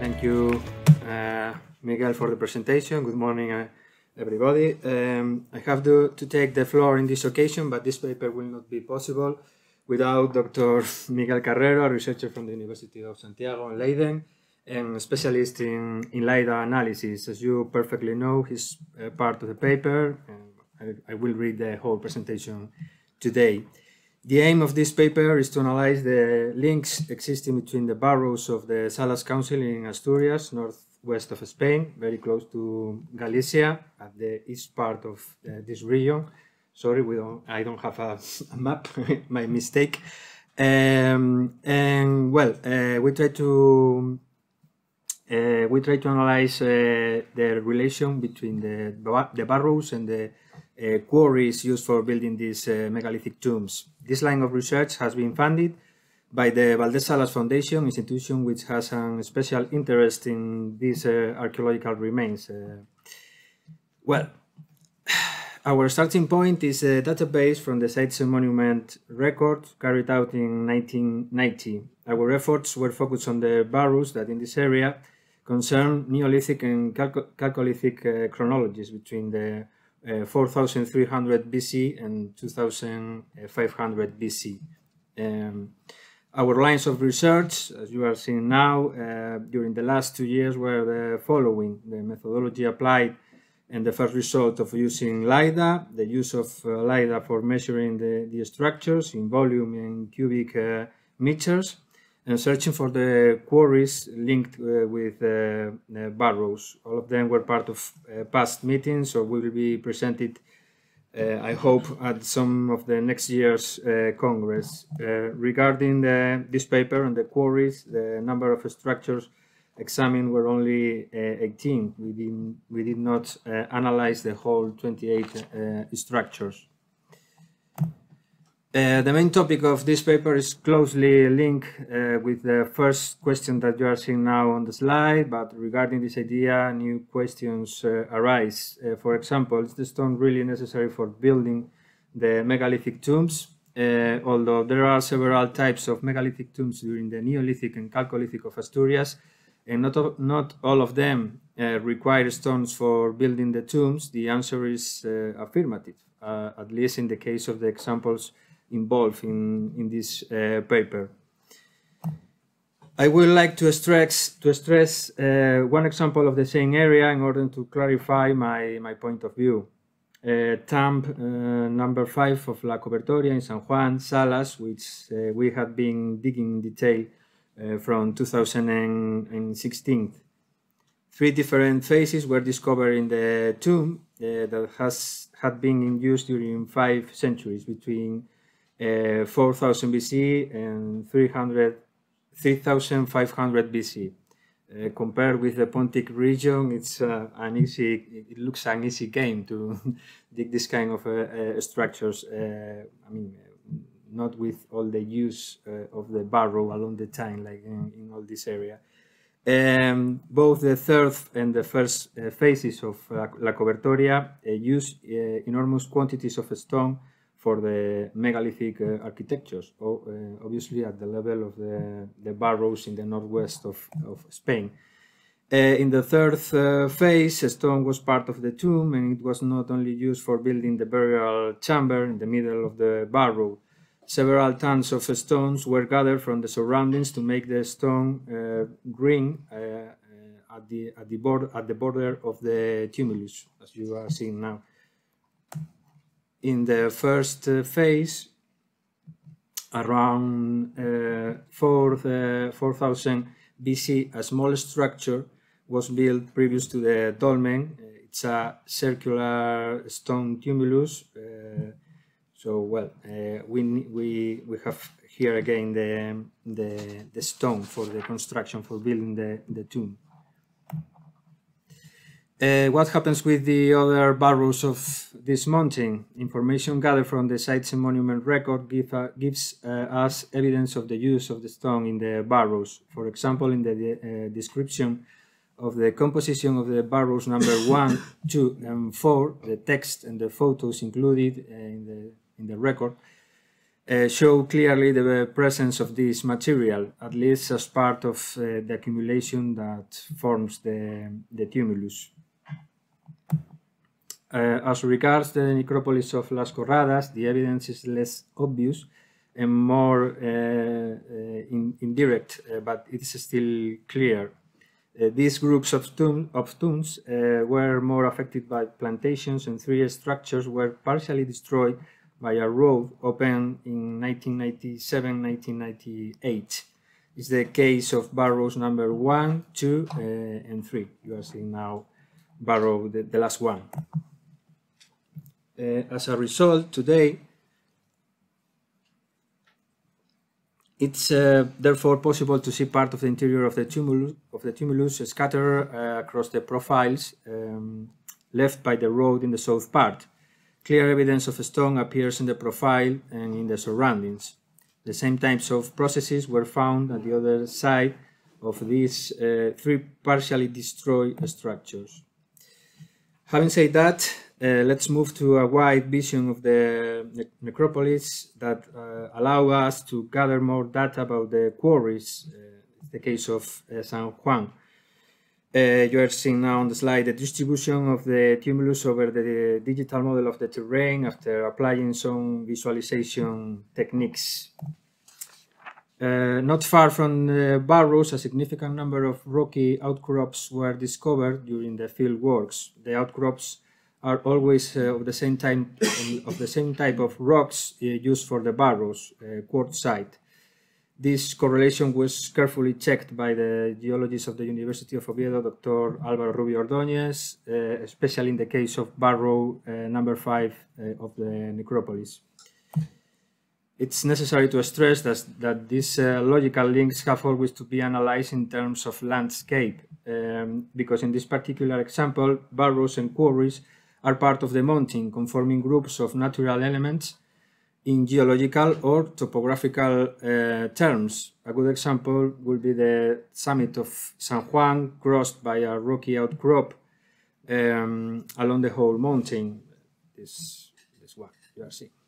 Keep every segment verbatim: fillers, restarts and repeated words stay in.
Thank you, uh, Miguel, for the presentation. Good morning, uh, everybody. Um, I have to, to take the floor in this occasion, but this paper will not be possible without Doctor Miguel Carrero, a researcher from the University of Santiago in Leiden, and a specialist in, in LiDAR analysis. As you perfectly know, he's uh, part of the paper, and I, I will read the whole presentation today. The aim of this paper is to analyze the links existing between the Barrows of the Salas Council in Asturias, northwest of Spain, very close to Galicia, at the east part of uh, this region. Sorry, we don't, I don't have a, a map, my mistake. Um, and well, uh, we try to uh, we try to analyze uh, the relation between the, the Barrows and the uh, quarries used for building these uh, megalithic tombs. This line of research has been funded by the Valdez Salas Foundation, institution which has a special interest in these uh, archaeological remains. Uh, well, our starting point is a database from the Sites and Monument record carried out in nineteen ninety. Our efforts were focused on the Barrows that in this area concern Neolithic and Chalcolithic uh, chronologies between the uh, four thousand three hundred B C and two thousand five hundred B C. Um, our lines of research, as you are seeing now, uh, during the last two years were the following: the methodology applied and the first result of using LiDAR, the use of uh, LiDAR for measuring the, the structures in volume and cubic uh, meters, and searching for the quarries linked uh, with uh, the Barrows. All of them were part of uh, past meetings, or will be presented, uh, I hope, at some of the next year's uh, Congress. Uh, regarding the, this paper on the quarries, the number of structures examined were only uh, eighteen. We didn't, we did not uh, analyze the whole twenty-eight uh, structures. Uh, the main topic of this paper is closely linked uh, with the first question that you are seeing now on the slide, but regarding this idea, new questions uh, arise. Uh, for example, is the stone really necessary for building the megalithic tombs? Uh, although there are several types of megalithic tombs during the Neolithic and Chalcolithic of Asturias, and not, not all of them uh, require stones for building the tombs, the answer is uh, affirmative, uh, at least in the case of the examples involved in, in this uh, paper. I would like to stress, to stress uh, one example of the same area in order to clarify my, my point of view. Uh, Tomb uh, number five of La Cobertoria in San Juan, Salas, which uh, we had been digging in detail Uh, from two thousand sixteen. Three different phases were discovered in the tomb uh, that has had been in use during five centuries, between uh, four thousand B C and three thousand five hundred B C. Uh, compared with the Pontic region, it's uh, an easy. It looks an easy game to dig this kind of uh, uh, structures. Uh, I mean. Not with all the use uh, of the barrow along the time, like in, in all this area. Um, both the third and the first uh, phases of uh, La Cobertoria uh, use uh, enormous quantities of stone for the megalithic uh, architectures, or, uh, obviously at the level of the, the barrows in the northwest of, of Spain. Uh, in the third uh, phase, stone was part of the tomb, and it was not only used for building the burial chamber in the middle of the barrow. Several tons of stones were gathered from the surroundings to make the stone uh, green uh, uh, at the at the border at the border of the tumulus, as you are seeing now. In the first uh, phase, around uh, four thousand B C, a small structure was built previous to the dolmen. It's a circular stone tumulus. Uh, So, well, uh, we, we, we have here again the, the, the stone for the construction, for building the, the tomb. Uh, what happens with the other barrows of this mountain? Information gathered from the Sites and Monument record give, uh, gives uh, us evidence of the use of the stone in the barrows. For example, in the uh, description of the composition of the barrows number one, two, and four, the text and the photos included uh, in the in the record, uh, show clearly the presence of this material, at least as part of uh, the accumulation that forms the, the tumulus. Uh, as regards the necropolis of Las Corradas, the evidence is less obvious and more uh, uh, in, indirect, uh, but it is still clear. Uh, these groups of, tomb, of tombs uh, were more affected by plantations, and three structures were partially destroyed by a road opened in nineteen ninety-seven nineteen ninety-eight. It's the case of Barrows number one, two, uh, and three. You are seeing now Barrow, the, the last one. Uh, as a result, today, it's uh, therefore possible to see part of the interior of the tumulus, of the tumulus scattered uh, across the profiles um, left by the road in the south part. Clear evidence of stone appears in the profile and in the surroundings. The same types of processes were found at the other side of these uh, three partially destroyed structures. Having said that, uh, let's move to a wide vision of the ne necropolis that uh, allow us to gather more data about the quarries, uh, the case of uh, San Juan. Uh, you are seeing now on the slide the distribution of the tumulus over the digital model of the terrain after applying some visualization techniques. Uh, not far from uh, Barrows, a significant number of rocky outcrops were discovered during the field works. The outcrops are always uh, of the same type of the same type of rocks uh, used for the Barrows, uh, quartzite. This correlation was carefully checked by the geologists of the University of Oviedo, Doctor Álvaro Rubio Ordóñez, uh, especially in the case of Barrow uh, number five uh, of the necropolis. It's necessary to stress that, that these uh, logical links have always to be analyzed in terms of landscape, um, because in this particular example, Barrows and quarries are part of the mountain, conforming groups of natural elements in geological or topographical uh, terms. A good example would be the summit of San Juan, crossed by a rocky outcrop um, along the whole mountain. This, this one you are seeing.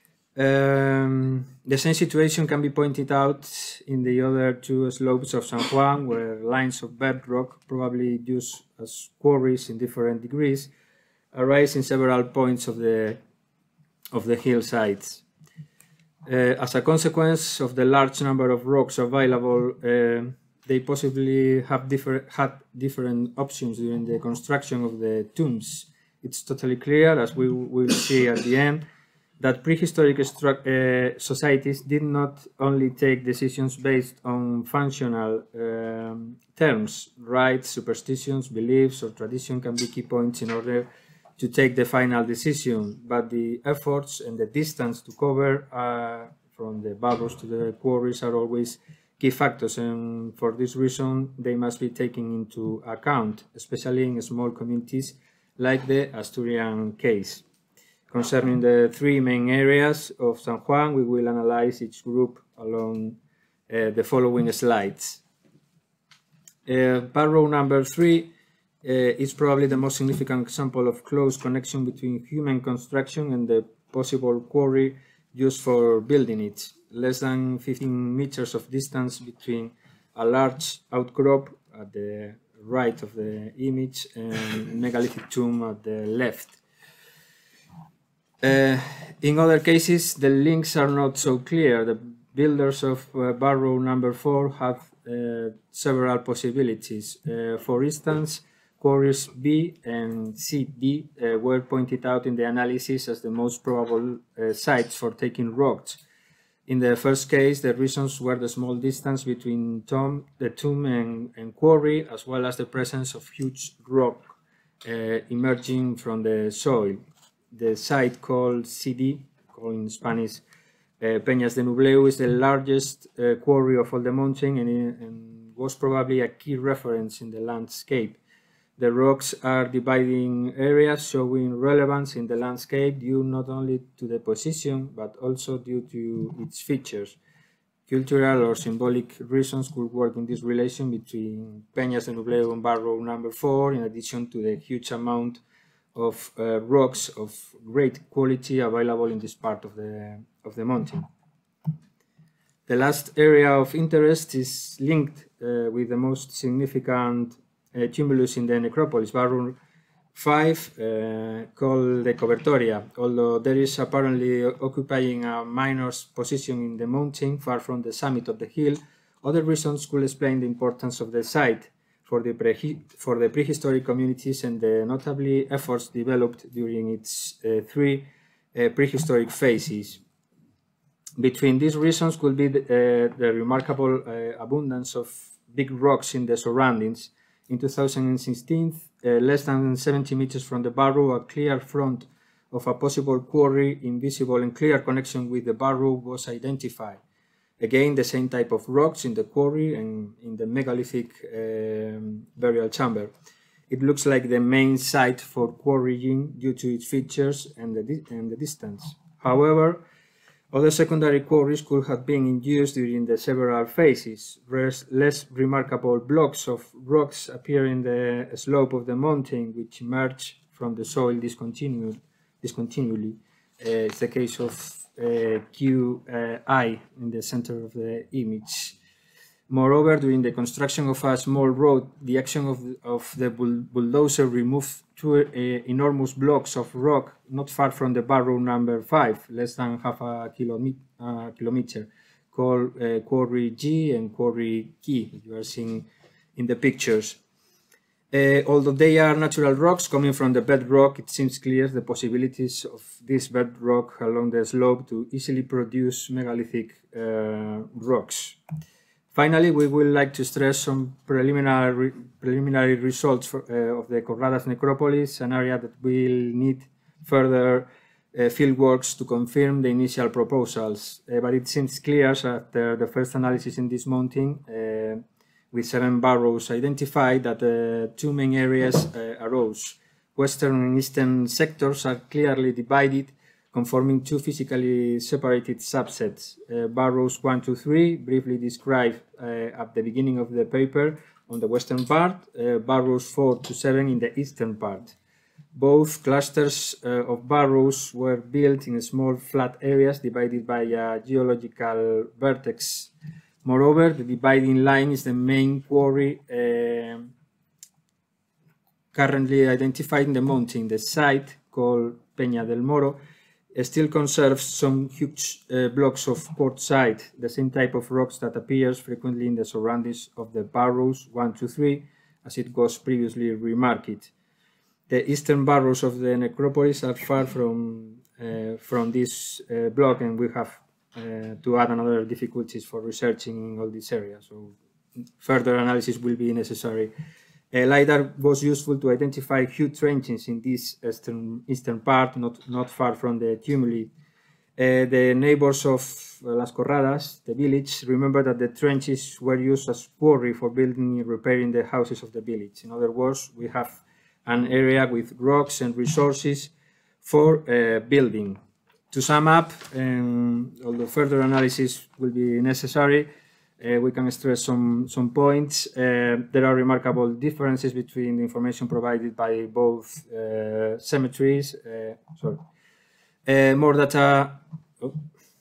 Um, the same situation can be pointed out in the other two slopes of San Juan, where lines of bedrock, probably used as quarries in different degrees, arise in several points of the of the hillsides. Uh, as a consequence of the large number of rocks available, uh, they possibly have differ had different options during the construction of the tombs. It's totally clear, as we will see at the end, that prehistoric uh, societies did not only take decisions based on functional um, terms. Rites, superstitions, beliefs, or tradition can be key points in order to take the final decision, but the efforts and the distance to cover uh, from the Barrows to the quarries are always key factors, and for this reason they must be taken into account, especially in small communities like the Asturian case. Concerning the three main areas of San Juan, we will analyze each group along uh, the following slides. Uh, Barrow number three uh, is probably the most significant example of close connection between human construction and the possible quarry used for building it. Less than fifteen meters of distance between a large outcrop at the right of the image and megalithic tomb at the left. Uh, in other cases, the links are not so clear. The builders of uh, Barrow number four have uh, several possibilities. Uh, for instance, quarries B and C D uh, were pointed out in the analysis as the most probable uh, sites for taking rocks. In the first case, the reasons were the small distance between tomb, the tomb and, and quarry, as well as the presence of huge rock uh, emerging from the soil. The site called C D, called in Spanish uh, Peñas de Nubleu, is the largest uh, quarry of all the mountain and, and was probably a key reference in the landscape. The rocks are dividing areas showing relevance in the landscape due not only to the position but also due to its features. Cultural or symbolic reasons could work in this relation between Peñas de Nubleu and Barrow number four, in addition to the huge amount of uh, rocks of great quality available in this part of the of the mountain. The last area of interest is linked uh, with the most significant uh, tumulus in the necropolis, Barrow five, uh, called the Cobertoria. Although there is apparently occupying a minor position in the mountain far from the summit of the hill, other reasons could explain the importance of the site for the, pre for the prehistoric communities and the notably efforts developed during its uh, three uh, prehistoric phases. Between these reasons could be the, uh, the remarkable uh, abundance of big rocks in the surroundings. In two thousand sixteen, uh, less than seventy meters from the Barrow, a clear front of a possible quarry, invisible and clear connection with the Barrow, was identified. Again, the same type of rocks in the quarry and in the megalithic um, burial chamber. It looks like the main site for quarrying due to its features and the, and the distance. However, other secondary quarries could have been induced during the several phases. Less remarkable blocks of rocks appear in the slope of the mountain, which emerge from the soil discontinued, discontinually. Uh, it's the case of uh, Q I in the center of the image. Moreover, during the construction of a small road, the action of the, of the bull bulldozer removed two uh, enormous blocks of rock not far from the Barrow number five, less than half a kilomet uh, kilometer, called uh, Quarry G and Quarry K, that you are seeing in the pictures. Uh, although they are natural rocks coming from the bedrock, it seems clear the possibilities of this bedrock along the slope to easily produce megalithic uh, rocks. Finally, we would like to stress some preliminary, preliminary results for, uh, of the Corradas necropolis, an area that will need further uh, fieldworks to confirm the initial proposals. Uh, but it seems clear after the first analysis in this mountain, uh, with seven barrows identified, that uh, two main areas uh, arose. Western and eastern sectors are clearly divided, conforming two physically separated subsets. Uh, Barrows one to three, briefly described uh, at the beginning of the paper on the western part, uh, Barrows four to seven in the eastern part. Both clusters uh, of barrows were built in small flat areas divided by a geological vertex. Moreover, the dividing line is the main quarry uh, currently identified in the mountain. The site, called Peña del Moro, still conserves some huge uh, blocks of quartzite, the same type of rocks that appears frequently in the surroundings of the Barrows one to three, as it was previously remarked. The eastern barrows of the necropolis are far from, uh, from this uh, block, and we have uh, to add another difficulties for researching in all this area, so further analysis will be necessary. Uh, LiDAR was useful to identify huge trenches in this eastern, eastern part, not, not far from the tumuli. Uh, the neighbors of uh, Las Corradas, the village, remember that the trenches were used as quarry for building and repairing the houses of the village. In other words, we have an area with rocks and resources for uh, building. To sum up, um, although further analysis will be necessary, Uh, we can stress some, some points. Uh, there are remarkable differences between the information provided by both uh, cemeteries. Uh, sorry. Uh, more data oh,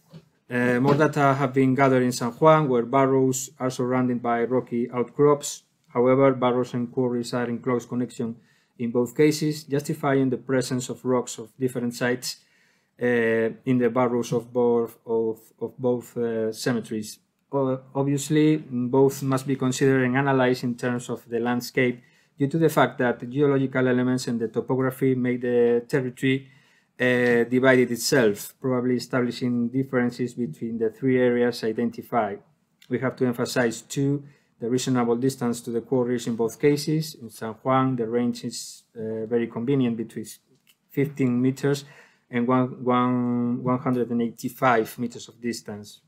uh, more data have been gathered in San Juan, where barrows are surrounded by rocky outcrops. However, barrows and quarries are in close connection in both cases, justifying the presence of rocks of different sites uh, in the barrows of both, of, of both uh, cemeteries. Uh, obviously, both must be considered and analyzed in terms of the landscape, due to the fact that the geological elements and the topography make the territory uh, divided itself, probably establishing differences between the three areas identified. We have to emphasize, too, the reasonable distance to the quarries in both cases. In San Juan, the range is uh, very convenient, between fifteen meters and one hundred eighty-five meters of distance.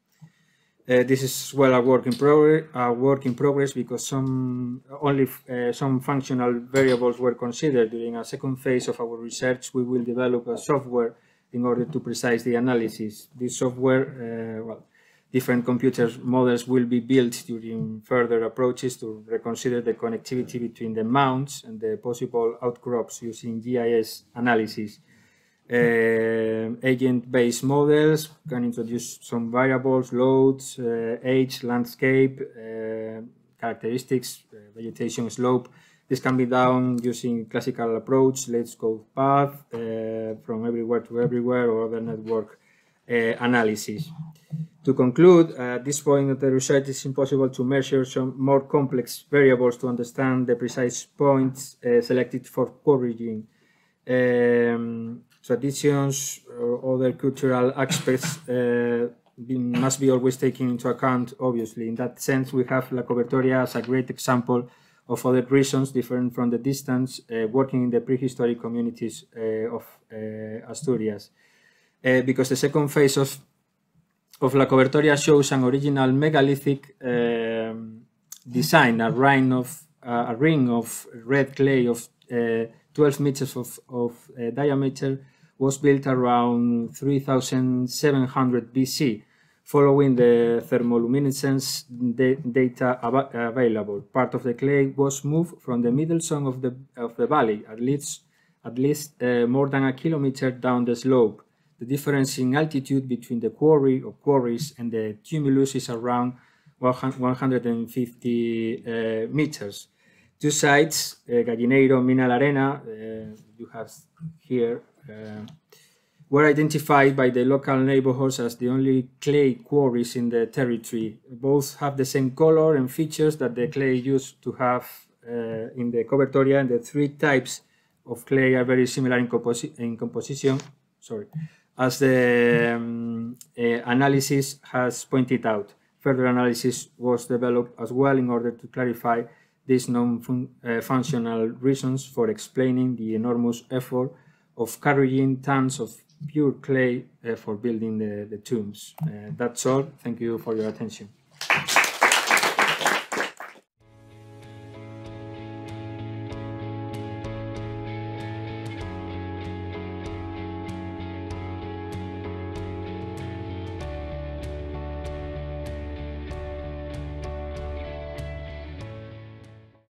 Uh, this is well a work in progress. A work in progress because some only uh, some functional variables were considered. During a second phase of our research, we will develop a software in order to precise the analysis. This software, uh, well, different computer models will be built during further approaches to reconsider the connectivity between the mounds and the possible outcrops using G I S analysis. Uh, agent-based models can introduce some variables, loads, uh, age, landscape, uh, characteristics, uh, vegetation slope. This can be done using classical approach, let's go path, uh, from everywhere to everywhere, or other network uh, analysis. To conclude, at this point of the research, it's impossible to measure some more complex variables to understand the precise points uh, selected for quarrying. Um, traditions or other cultural aspects uh, be, must be always taken into account, obviously. In that sense, we have La Cobertoria as a great example of other reasons different from the distance, uh, working in the prehistoric communities uh, of uh, Asturias. Uh, because the second phase of, of La Cobertoria shows an original megalithic um, design, a ring of, uh, a ring of red clay of uh, twelve meters of, of uh, diameter, was built around three thousand seven hundred B C, following the thermoluminescence data av available. Part of the clay was moved from the middle zone of the, of the valley, at least, at least uh, more than a kilometer down the slope. The difference in altitude between the quarry or quarries and the tumulus is around one hundred fifty uh, meters. Two sites, uh, Gallineiro, Mina la Arena, uh, you have here, uh, were identified by the local neighborhoods as the only clay quarries in the territory. Both have the same color and features that the clay used to have uh, in the Cobertoria, and the three types of clay are very similar in, composi in composition, sorry, as the um, uh, analysis has pointed out. Further analysis was developed as well in order to clarify these non-functional uh, reasons for explaining the enormous effort of carrying tons of pure clay uh, for building the, the tombs. Uh, that's all. Thank you for your attention.